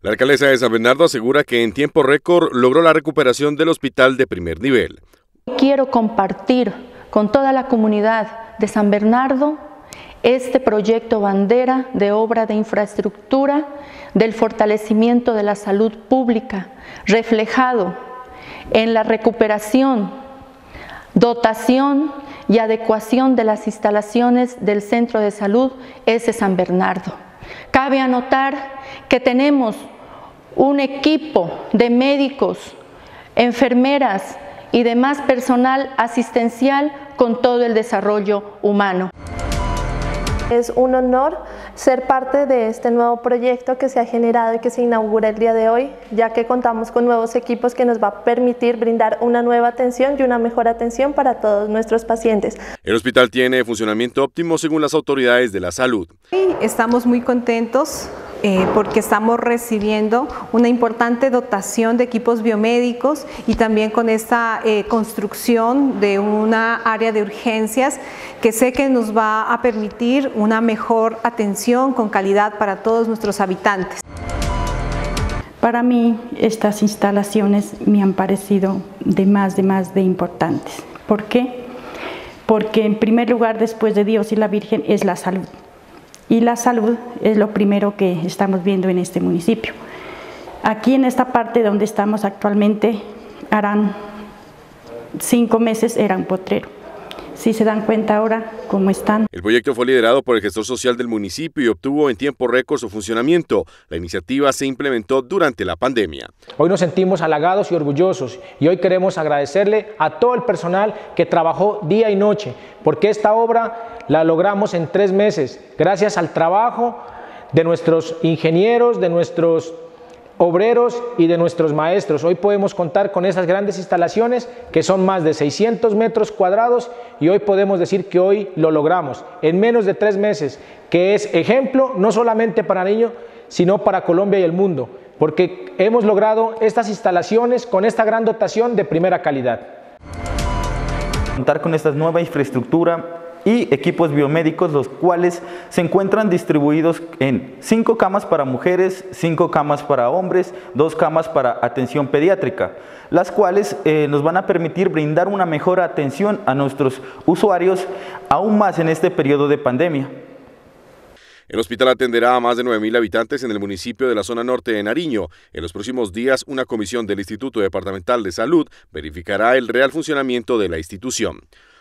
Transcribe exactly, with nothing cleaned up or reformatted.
La alcaldesa de San Bernardo asegura que en tiempo récord logró la recuperación del hospital de primer nivel. Quiero compartir con toda la comunidad de San Bernardo este proyecto bandera de obra de infraestructura del fortalecimiento de la salud pública, reflejado en la recuperación, dotación y adecuación de las instalaciones del Centro de Salud ese San Bernardo. Cabe anotar que tenemos un equipo de médicos, enfermeras y demás personal asistencial con todo el desarrollo humano. Es un honor ser parte de este nuevo proyecto que se ha generado y que se inaugura el día de hoy, ya que contamos con nuevos equipos que nos va a permitir brindar una nueva atención y una mejor atención para todos nuestros pacientes. El hospital tiene funcionamiento óptimo según las autoridades de la salud. Estamos muy contentos eh, porque estamos recibiendo una importante dotación de equipos biomédicos y también con esta eh, construcción de una área de urgencias que sé que nos va a permitir una mejor atención con calidad para todos nuestros habitantes. Para mí estas instalaciones me han parecido de más de más de importantes. ¿Por qué? Porque en primer lugar, después de Dios y la Virgen, es la salud. Y la salud es lo primero que estamos viendo en este municipio. Aquí en esta parte donde estamos actualmente, harán cinco meses era un potrero. Si se dan cuenta ahora cómo están. El proyecto fue liderado por el gestor social del municipio y obtuvo en tiempo récord su funcionamiento. La iniciativa se implementó durante la pandemia. Hoy nos sentimos halagados y orgullosos y hoy queremos agradecerle a todo el personal que trabajó día y noche, porque esta obra la logramos en tres meses, gracias al trabajo de nuestros ingenieros, de nuestros obreros y de nuestros maestros. Hoy podemos contar con esas grandes instalaciones que son más de seiscientos metros cuadrados y hoy podemos decir que hoy lo logramos en menos de tres meses, que es ejemplo no solamente para Nariño, sino para Colombia y el mundo, porque hemos logrado estas instalaciones con esta gran dotación de primera calidad. Contar con esta nueva infraestructura y equipos biomédicos, los cuales se encuentran distribuidos en cinco camas para mujeres, cinco camas para hombres, dos camas para atención pediátrica, las cuales eh, nos van a permitir brindar una mejor atención a nuestros usuarios, aún más en este periodo de pandemia. El hospital atenderá a más de nueve mil habitantes en el municipio de la zona norte de Nariño. En los próximos días, una comisión del Instituto Departamental de Salud verificará el real funcionamiento de la institución.